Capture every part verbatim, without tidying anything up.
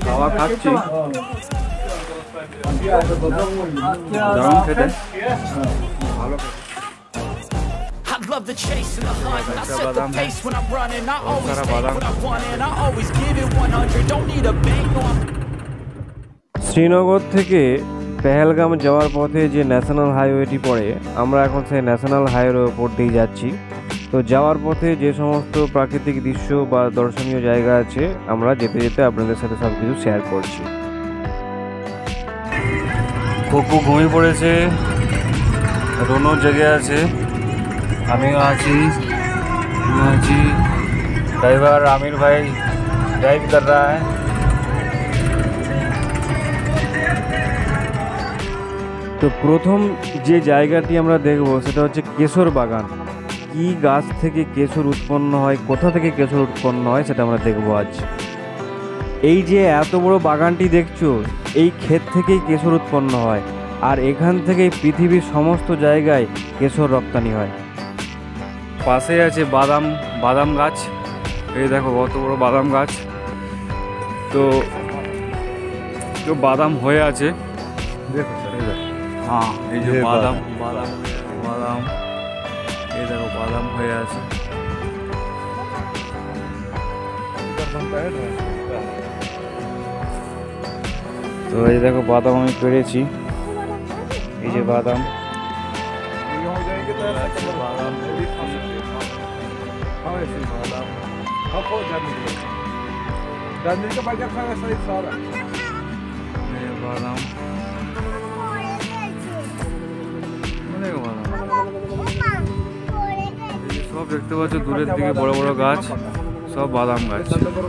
খাওয়া খাচ্ছি দারুণ খেতে ভালো I love the chase and the hunt. I set the pace when I'm running. I always take what I want and I always give it one hundred. Don't need a bank, no I'm Srinagar থেকে পেহেলগাম যাওয়ার পথে যে national হাইওয়েটি পড়ে আমরা এখন সেই national হাইওয়ের উপর দিয়ে যাচ্ছি। তো যাওয়ার পথে যে সমস্ত প্রাকৃতিক দৃশ্য বা দর্শনীয় জায়গা আছে আমরা যেতে যেতে আপনাদের সাথে সব কিছু শেয়ার করছি। কপু ঘুমিয়ে পড়েছে, রোনো জেগে আছে, আমিও আছি আছি ड्राइवर आमिर भाई ड्राइव कर रहा है। তো প্রথম যে জায়গাটি আমরা দেখব সেটা হচ্ছে কেশর বাগান। কি গাছ থেকে কেশর উৎপন্ন হয়, কোথা থেকে কেশর উৎপন্ন হয় সেটা আমরা দেখব আজ। এই যে এত বড় বাগানটি দেখছো এই ক্ষেত থেকেই কেশর উৎপন্ন হয় আর এখান থেকেই পৃথিবীর সমস্ত জায়গায় কেশর রপ্তানি হয়। পাশে আছে বাদাম বাদাম গাছ, এই দেখো কত বড় বাদাম গাছ। তো বাদাম হয়ে আছে দেখো স্যার, এই দেখো হ্যাঁ এই যে বাদাম বাদাম বাদাম এই দেখো বাদাম হয়ে আছে। তো এই দেখো বাদাম আমি পেরেছি, এই যে বাদাম বাদাম সব দেখতে পাচ্ছ দূরের দিকে বড় বড় গাছ, সব বাদাম গাছ।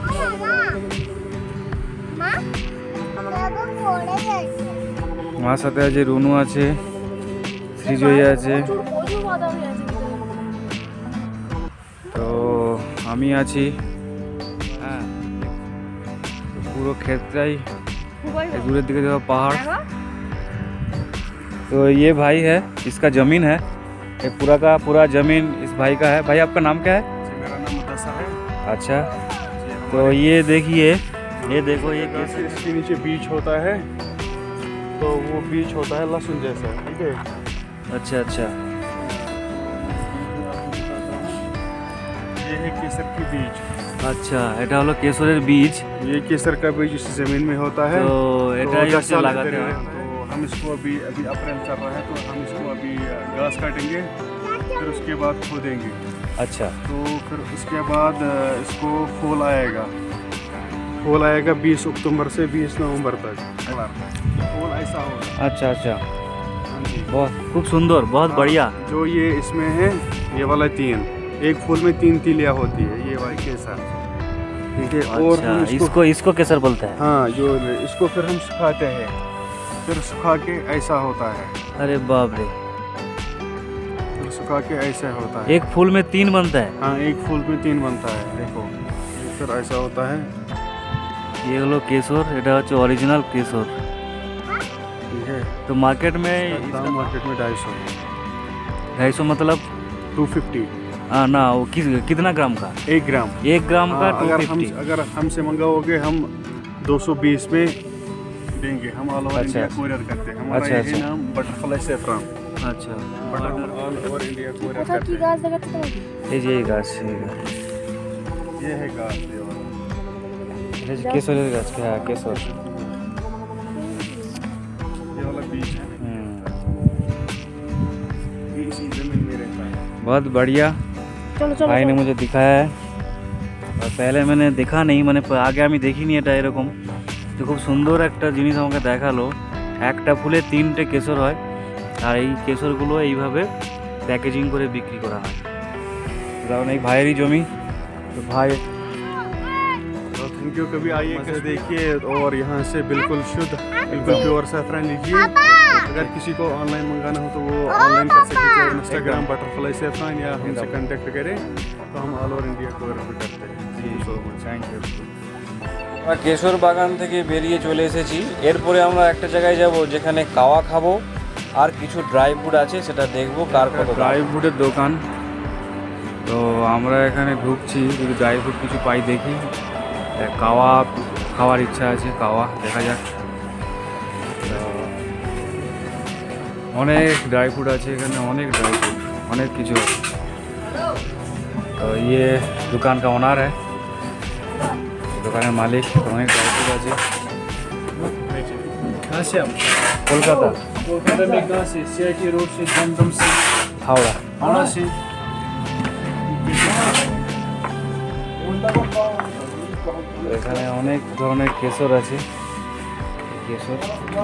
মার সাথে আছে রুনু আছে, শ্রীজয়ী আছে, তো আমি আছি। হ্যাঁ পুরো ক্ষেতটাই दूर दिखे देखो पहाड़। तो ये भाई है, इसका ज़मीन है, ये पूरा का पूरा ज़मीन इस भाई का है। भाई आपका नाम क्या है? मेरा नाम मुदस्सर है। अच्छा, तो ये देखिए, ये देखो ये कैसे इसके नीचे बीज होता है, तो वो बीज होता है लहसुन जैसा, ठीक है। अच्छा अच्छा, ये है केसर की बीज। अच्छा এটা হলো কেশরের বীজ। ये केसर का बीज इस जमीन में होता है, तो এটা तो लगाते हैं। तो हम इसको अभी अभी अप्रैल चल रहा है तो हम इसको अभी घास काटेंगे, फिर उसके बाद खोदेंगे। अच्छा, तो फिर उसके बाद इसको फूल आएगा, फूल आएगा बीस अक्टूबर से बीस नवंबर तक फूल ऐसा होगा। अच्छा अच्छा, बहुत खूब सुंदर, बहुत बढ़िया। जो ये इसमें है ये वाला तीन, एक फूल में तीन तिलियाँ होती है, ये वाला केसर, ठीक है। अच्छा, और इसको इसको, इसको इसको केसर बोलते हैं। हाँ जो इसको फिर हम सुखाते हैं, फिर सुखा के ऐसा होता है। अरे बाप रे, फिर सुखा के ऐसा होता है। एक फूल में तीन बनता है। हाँ एक फूल में तीन बनता है, देखो ये फिर ऐसा होता है। ये हलो केसर, এটা হচ্ছে অরিজিনাল কেসর, ठीक है। तो मार्केट में दाम मार्केट में ढाई सौ ढाई सौ मतलब टू फिफ्टी। हाँ ना, वो किस कितना ग्राम का? एक ग्राम एक ग्राम का हाँ, टू अगर हम फिफ्टी। अगर हमसे मंगाओगे हम दो सौ बीस में देंगे, हम ऑल ओवर अच्छा, इंडिया कोरियर करते हैं। हमारा अच्छा, ये अच्छा। नाम बटरफ्लाई सेफ्रॉन, अच्छा, ऑल ओवर इंडिया कोरियर करते हैं। এই যে এই গাছ, এই গাছ। ये है घास, ये वाला এটা যে কেশরের গাছ, হ্যাঁ কেশর। ये वाला बीज है, हम्म, ये इसी जमीन में रहता है। बहुत बढ़िया। भाई ने मुझे दिखाया है और पहले मैंने देखा नहीं, মানে আগে আমি দেখিনি এটা এরকম। তো খুব সুন্দর একটা জিনিস আমাকে দেখালো, একটা ফুলে তিনটে কেশর হয় আর এই কেশরগুলো এইভাবে প্যাকেজিং করে বিক্রি করা হয়। কারণ এই ভাইয়েরই জমি, তো ভাই तो थैंक यू, कभी आइए कैसे देखिए, और यहाँ से बिल्कुल शुद्ध बिल्कुल प्योर सेफ्रॉन लीजिए। अगर किसी को ऑनलाइन मंगाना हो तो वो ऑनलाइन कर सकते हैं, इंस्टाग्राम बटरफ्लाई सेफ्रॉन, या हमसे कांटेक्ट करें तो हम ऑल ओवर इंडिया कवर भी करते हैं। Thank you. আমরা কেশর বাগান থেকে বেরিয়ে চলে এসেছি, এরপরে আমরা একটা জায়গায় যাব যেখানে কাওয়া খাবো আর কিছু ড্রাই ফ্রুট আছে সেটা দেখবো কার কত। ড্রাই ফ্রুটের দোকান, তো আমরা এখানে ঢুকছি, যদি ড্রাই ফ্রুট কিছু পাই দেখি। কাওয়া খাওয়ার ইচ্ছা আছে, কাওয়া দেখা যাক। তো অনেক ড্রাই ফ্রুট আছে এখানে, অনেক ড্রাই ফ্রুট, অনেক কিছু আছে। তো ইয়ে दुकान का ओनर है, দোকানের মালিক। তো অনেক ড্রাই ফ্রুট আছে। কলকাতা कोलकाता में कहाँ से? सीआईटी रोड से, दमदम से, হাওড়া। हावड़ा से। এখানে অনেক ধরনের কেশর আছে। কেশর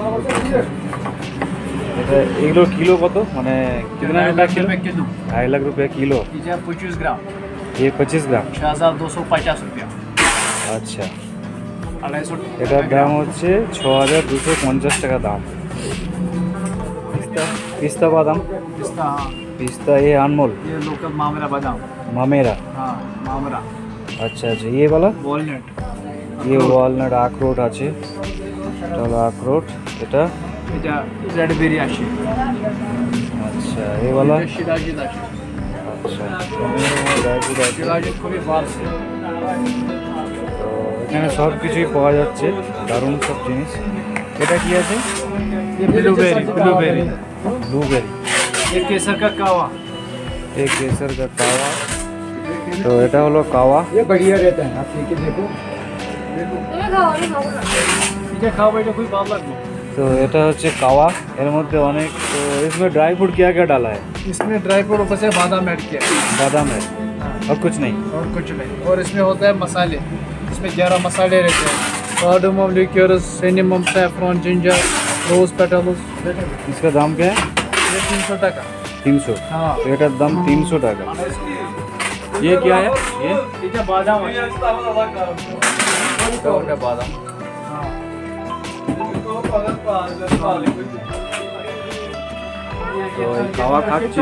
এটা এগুলোর কিলো কত, মানে कितना रुपया किलो? किलो ढाई लाख रुपया किलो। पच्चीस ग्राम, ये पच्चीस ग्राम। छः हजार दो सौ पचास रुपया। আচ্ছা, अढ़ाई सौ এটার দাম হচ্ছে ছ হাজার দুশো পঞ্চাশ টাকা দাম। पिस्ता पिस्ता बादाम, पिस्ता, हाँ पिस्ता ये अनमोल, ये लोकल मामरा बादाम, मामेरा। हाँ मामरा। अच्छा अच्छा, ये वाला वॉलनट, ये ওয়ালনাট আখরোট আছে। চলো আখরোট, এটা এটা রেডবেরি আসে। আচ্ছা, ये वाला এটা সিরাজিত আসে। আচ্ছা, ড্রাই ফ্রুট আছে। সিরাজিত খুবই ভালো। তো এখানে সব কিছুই পাওয়া যাচ্ছে, দারুণ সব জিনিস। এটা কি আছে? ये ब्लूबेरी, ब्लूबेरी, ব্লুবেরি। ये केसर का कावा। एक केसर का कावा। तो এটা হলো কাওয়া। ये बढ़िया रहता है, आप लेके देखो। এটা খাও, এটা খুবই ভালো লাগবে। तो এটা হচ্ছে কাওয়া, এর মধ্যে অনেক। तो इसमें ड्राई फ्रूट क्या क्या डाला है? इसमें ड्राई फ्रूट ऊपर से बादाम ऐड किया है, बादाम है और कुछ नहीं। और कुछ नहीं। और इसमें होता है मसाले, इसमें ग्यारह मसाले रहते हैं। Cardamom, liquorice, cinnamon, saffron, ginger, rose petals. इसका दाम क्या है? ये तीन सौ टका। तीन सौ। हाँ, तो এটার দাম तीन सौ টাকা। ये क्या है? ये এটা বাদাম আছে। এটা ওটা বাদাম। हाँ, তো এই কাওয়া খাচ্ছি,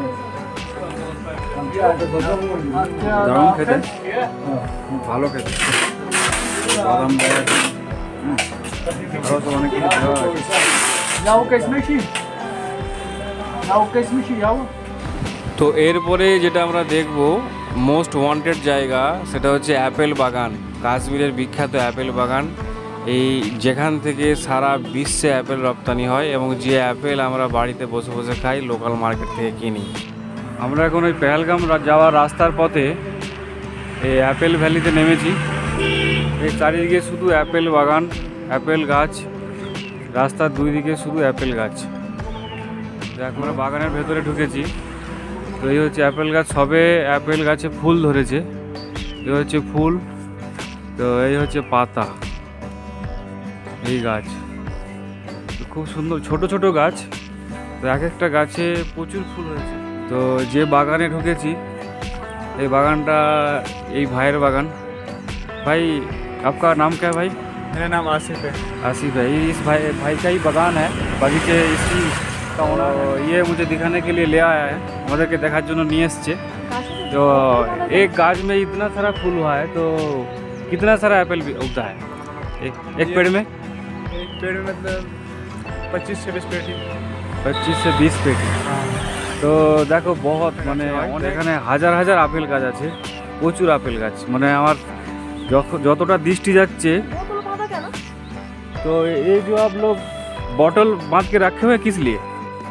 দারুণ খেতে, ভালো খেতে। বাদাম দেওয়া আছে, হুম, আরও তো অনেক কিছু দেওয়া আছে। যাও কেসমেশি, যাও কেসমেশি যাও। তো এরপরে যেটা আমরা দেখব মোস্ট ওয়ান্টেড জায়গা, সেটা হচ্ছে অ্যাপেল বাগান। কাশ্মীরের বিখ্যাত অ্যাপেল বাগান, এই যেখান থেকে সারা বিশ্বে অ্যাপেল রপ্তানি হয় এবং যে অ্যাপেল আমরা বাড়িতে বসে বসে খাই, লোকাল মার্কেট থেকে কিনি। আমরা এখন ওই পেহেলগাম যাওয়ার রাস্তার পথে এই অ্যাপেল ভ্যালিতে নেমেছি। এই চারিদিকে শুধু অ্যাপেল বাগান, অ্যাপেল গাছ, রাস্তার দুই দিকে শুধু অ্যাপেল গাছ। দেখ, আমরা বাগানের ভেতরে ঢুকেছি। তো এই হচ্ছে অ্যাপেল গাছ, সবে অ্যাপেল গাছে ফুল ধরেছে। এই হচ্ছে ফুল, তো এই হচ্ছে পাতা। এই গাছ তো খুব সুন্দর, ছোট ছোট গাছ। তো এক একটা গাছে প্রচুর ফুল হয়েছে। তো যে বাগানে ঢুকেছি, এই বাগানটা এই ভাইয়ের বাগান। भाई आपका नाम क्या है भाई? मेरा नाम आसिफ है। आसिफ है। इस भाई भाई का ही बागान है, बगीचे इसी का ओनर है। ये मुझे दिखाने के लिए ले आया है, আমাদেরকে দেখার জন্য নিয়ে এসেছে। तो एक गाछ में इतना सारा फूल हुआ है, तो कितना सारा एप्पल भी उगता है एक, एक पेड़ में? एक पेड़ में मतलब पच्चीस से बीस पेटी। पच्चीस से बीस पेटी। তো দেখো, বহুত মানে এখানে হাজার হাজার আপেল গাছ আছে, প্রচুর আপেল গাছ। মানে আমার যতটা দৃষ্টি যাচ্ছে। तो ये जो आप लोग बॉटल बांध के रखे हुए किस लिए?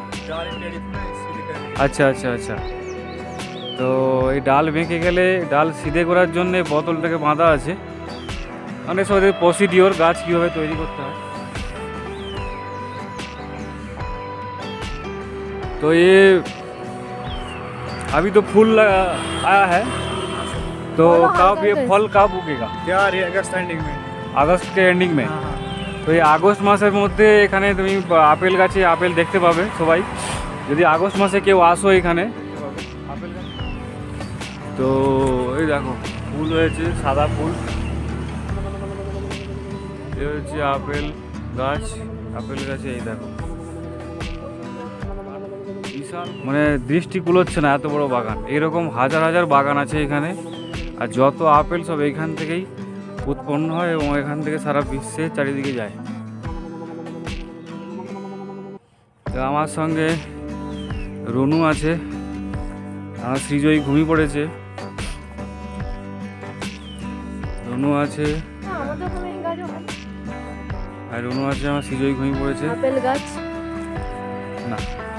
अच्छा अच्छा अच्छा। তো এই ডাল ভেঙে গেলে ডাল সিধে করার জন্য বোতলটাকে বাঁধা আছে। অনেক সময় প্রসিডিওর, গাছ কীভাবে তৈরি করতে হয়। तो ये अभी तो फूल आया है, तो कब ये फल कब उगेगा? यार ये अगस्त एंडिंग में। আগস্ট के एंडिंग में। তো এই আগস্ট মাসের মধ্যে এখানে তুমি আপেল গাছে আপেল দেখতে পাবে সবাই। যদি আগস্ট মাসে কেউ আসো এখানে আপেল গাছ। তো এই দেখো ফুল হয়েছে, সাদা ফুল। এই হচ্ছে আপেল গাছ, আপেল গাছে এই দেখো বিশাল, মানে দৃষ্টি কুলোচ্ছে না, এত বড় বাগান। এরকম হাজার হাজার বাগান আছে এখানে। আর যত আপেল সব এইখান থেকেই উৎপন্ন হয় এবং এখান থেকে সারা বিশ্বে চারিদিকে যায়। তো আমার সঙ্গে রনু আছে, আমার সৃজয়ী ঘুমিয়ে পড়েছে, রনু আছে, কত রকমের গাছ ওখানে? আর রুনু আছে আমার সিজই ঘুমিয়ে পড়েছে আপেল গাছ ना।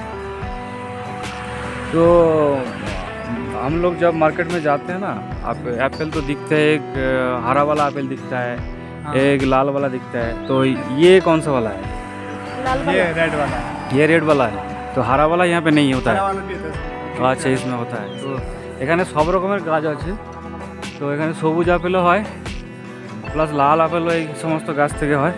तो हम लोग जब मार्केट में जाते हैं ना, आप एप्पल तो दिखता है, एक हरा वाला एप्पल दिखता है, हाँ। एक लाल वाला दिखता है, तो ये कौन सा वाला है? লাল ये বালা रेड वाला है। ये रेड वाला है, तो हरा वाला यहाँ पे नहीं होता है। वाला भी था। আচ্ছা इसमें होता है। তো এখানে সব রকমের গাছ আছে, তো এখানে সবুজ আপেলও হয় প্লাস লাল আপেলও এই সমস্ত গাছ থেকে হয়।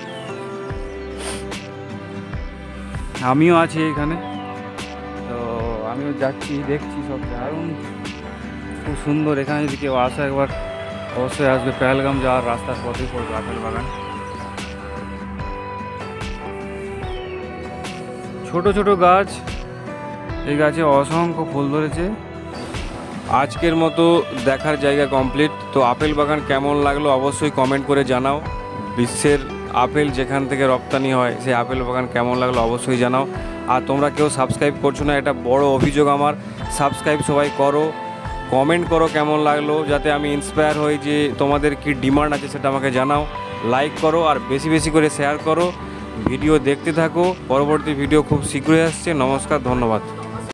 আমিও আছি এখানে, তো আমিও যাচ্ছি দেখছি সব দারুণ খুব সুন্দর। এখানে যদি কেউ আসে একবার অবশ্যই আসবে, পেহেলগাম যাওয়ার রাস্তার পথেই পড়বে আপেল বাগান। ছোট ছোট গাছ, এই গাছে অসংখ্য ফুল ধরেছে। আজকের মতো দেখার জায়গা কমপ্লিট। তো আপেল বাগান কেমন লাগলো অবশ্যই কমেন্ট করে জানাও। বিশ্বের আপেল যেখান থেকে রপ্তানি হয় সেই আপেল বাগান কেমন লাগলো অবশ্যই জানাও। আর তোমরা কেউ সাবস্ক্রাইব করছো না, এটা বড় অভিযোগ আমার। সাবস্ক্রাইব সবাই করো, কমেন্ট করো কেমন লাগলো, যাতে আমি ইন্সপায়ার হই যে তোমাদের কি ডিমান্ড আছে সেটা আমাকে জানাও। লাইক করো আর বেশি বেশি করে শেয়ার করো। ভিডিও দেখতে থাকো, পরবর্তী ভিডিও খুব শীঘ্রই আসছে। নমস্কার, ধন্যবাদ।